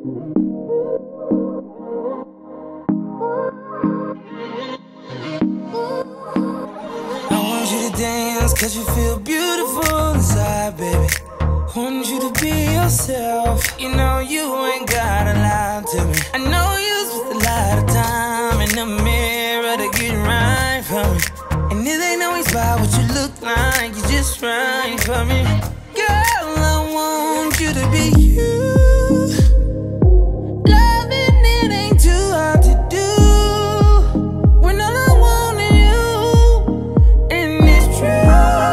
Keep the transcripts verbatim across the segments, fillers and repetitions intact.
Cause you feel beautiful inside, baby. Want you to be yourself. You know you ain't gotta lie to me. I know you spent a lot of time in the mirror to get right for me. And it ain't always about what you look like, you're just right for me. Girl, I want you to be you. Loving it ain't too hard to do. When all I want is you, and it's true.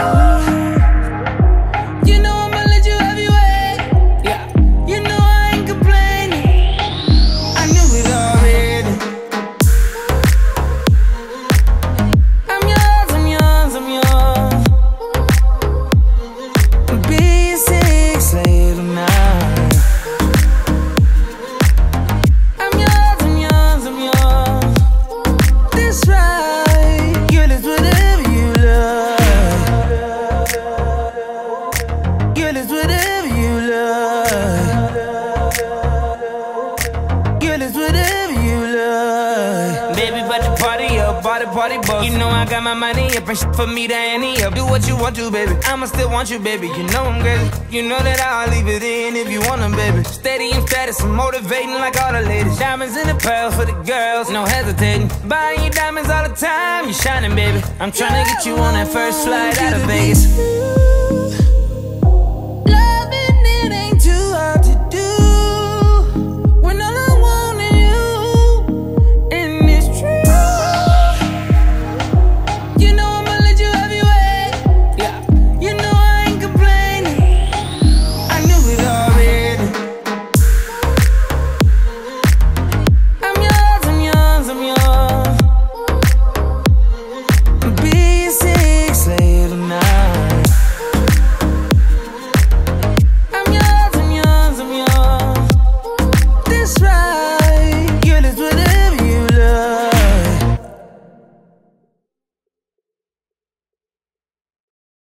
You know I got my money up and shit for me to any up. Do what you want to, baby. I'ma still want you, baby. You know I'm crazy. You know that I'll leave it in if you want them, baby. Steady and status, I'm motivating like all the ladies. Diamonds in the pearls for the girls, no hesitating. Buying you diamonds all the time, you shining, baby. I'm trying to get you on that first flight out of Vegas.